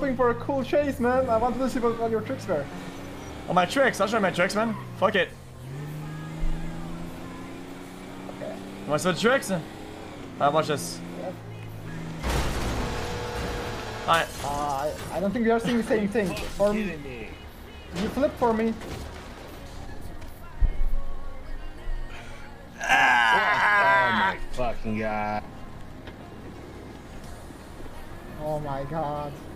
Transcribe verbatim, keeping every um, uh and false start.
hoping for a cool chase, man. I wanted to see what, what your tricks were. Oh, my tricks. I'll show you my tricks, man. Fuck it. Okay. What's the tricks? Alright, watch this. Yep. Alright. Uh, I, I don't think we are seeing the same thing. For me, you flip for me. Ah! Oh my fucking god. Oh my god.